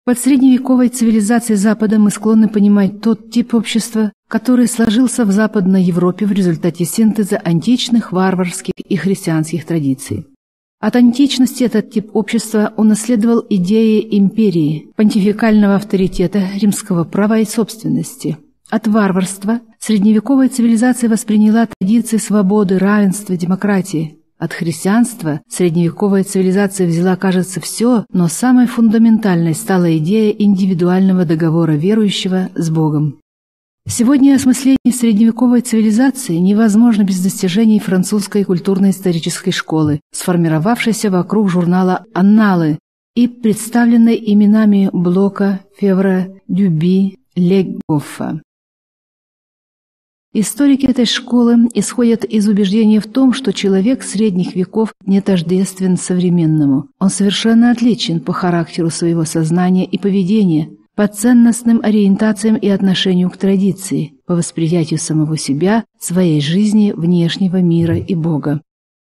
Под средневековой цивилизацией Запада мы склонны понимать тот тип общества, который сложился в Западной Европе в результате синтеза античных, варварских и христианских традиций. От античности этот тип общества унаследовал идеи империи, понтификального авторитета, римского права и собственности. От варварства средневековая цивилизация восприняла традиции свободы, равенства, демократии. От христианства средневековая цивилизация взяла, кажется, все, но самой фундаментальной стала идея индивидуального договора верующего с Богом. Сегодня осмысление средневековой цивилизации невозможно без достижений французской культурно-исторической школы, сформировавшейся вокруг журнала «Анналы» и представленной именами Блока, Февра, Дюби, Легоффа. Историки этой школы исходят из убеждения в том, что человек средних веков не тождествен современному. Он совершенно отличен по характеру своего сознания и поведения, по ценностным ориентациям и отношению к традиции, по восприятию самого себя, своей жизни, внешнего мира и Бога.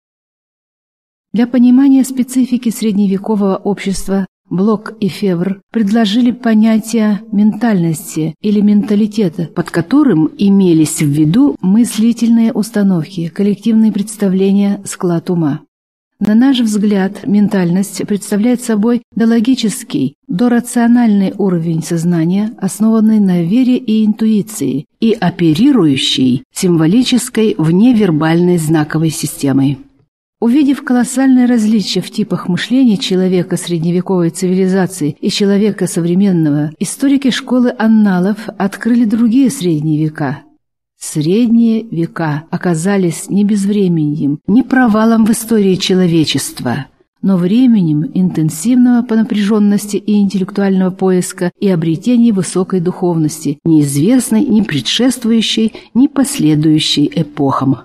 Для понимания специфики средневекового общества Блок и Февр предложили понятие ментальности или менталитета, под которым имелись в виду мыслительные установки, коллективные представления, склад ума. На наш взгляд, ментальность представляет собой дологический, дорациональный уровень сознания, основанный на вере и интуиции и оперирующий символической вневербальной знаковой системой. Увидев колоссальное различие в типах мышления человека средневековой цивилизации и человека современного, историки школы анналов открыли другие средние века. Средние века оказались не безвременьем, не провалом в истории человечества, но временем интенсивного по напряженности и интеллектуального поиска и обретения высокой духовности, неизвестной ни предшествующей, ни последующей эпохам.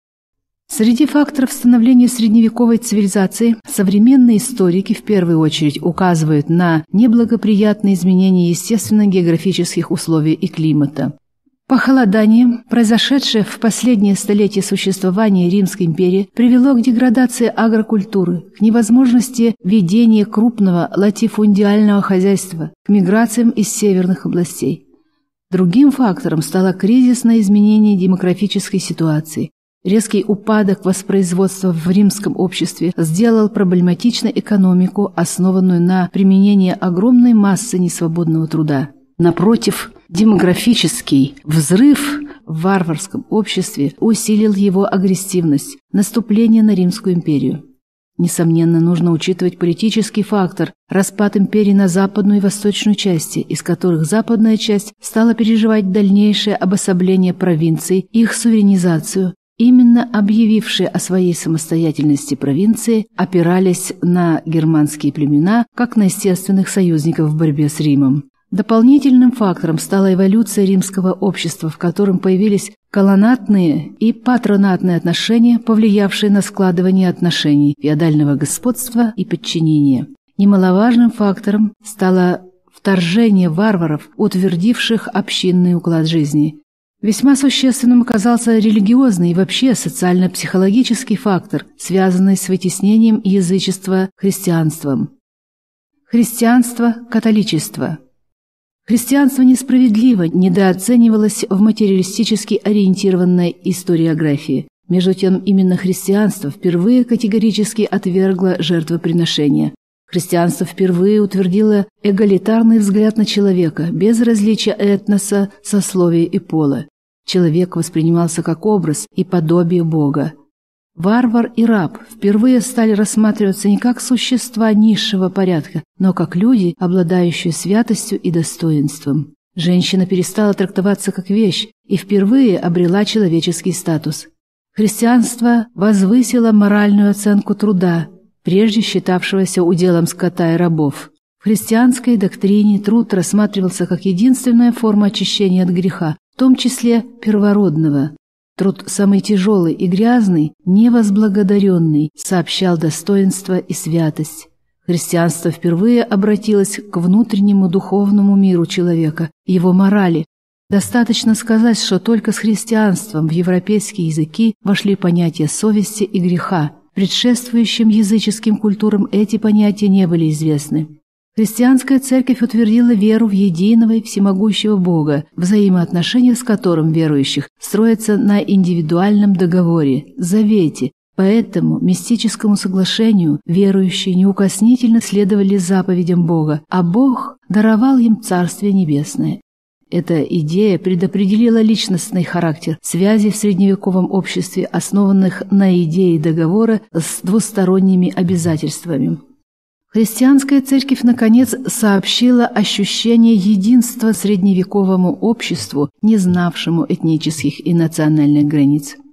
Среди факторов становления средневековой цивилизации современные историки в первую очередь указывают на неблагоприятные изменения естественно-географических условий и климата. Похолодание, произошедшее в последнее столетие существования Римской империи, привело к деградации агрокультуры, к невозможности ведения крупного латифундиального хозяйства, к миграциям из северных областей. Другим фактором стало кризисное изменение демографической ситуации. Резкий упадок воспроизводства в римском обществе сделал проблематичной экономику, основанную на применении огромной массы несвободного труда. Напротив, демографический взрыв в варварском обществе усилил его агрессивность, наступление на Римскую империю. Несомненно, нужно учитывать политический фактор – распад империи на западную и восточную части, из которых западная часть стала переживать дальнейшее обособление провинций, их суверенизацию. Именно объявившие о своей самостоятельности провинции опирались на германские племена, как на естественных союзников в борьбе с Римом. Дополнительным фактором стала эволюция римского общества, в котором появились колонатные и патронатные отношения, повлиявшие на складывание отношений феодального господства и подчинения. Немаловажным фактором стало вторжение варваров, утвердивших общинный уклад жизни. Весьма существенным оказался религиозный и вообще социально-психологический фактор, связанный с вытеснением язычества христианством. Христианство-католичество. Христианство несправедливо недооценивалось в материалистически ориентированной историографии. Между тем, именно христианство впервые категорически отвергло жертвоприношения. Христианство впервые утвердило эгалитарный взгляд на человека, без различия этноса, сословия и пола. Человек воспринимался как образ и подобие Бога. Варвар и раб впервые стали рассматриваться не как существа низшего порядка, но как люди, обладающие святостью и достоинством. Женщина перестала трактоваться как вещь и впервые обрела человеческий статус. Христианство возвысило моральную оценку труда, прежде считавшегося уделом скота и рабов. В христианской доктрине труд рассматривался как единственная форма очищения от греха, в том числе первородного. Труд самый тяжелый и грязный, невозблагодаренный, сообщал достоинство и святость. Христианство впервые обратилось к внутреннему духовному миру человека, его морали. Достаточно сказать, что только с христианством в европейские языки вошли понятия совести и греха. Предшествующим языческим культурам эти понятия не были известны. Христианская церковь утвердила веру в единого и всемогущего Бога, взаимоотношения с которым верующих строятся на индивидуальном договоре, завете. По этому мистическому соглашению верующие неукоснительно следовали заповедям Бога, а Бог даровал им Царствие Небесное. Эта идея предопределила личностный характер связи в средневековом обществе, основанных на идее договора с двусторонними обязательствами. Христианская церковь, наконец, сообщила ощущение единства средневековому обществу, не знавшему этнических и национальных границ.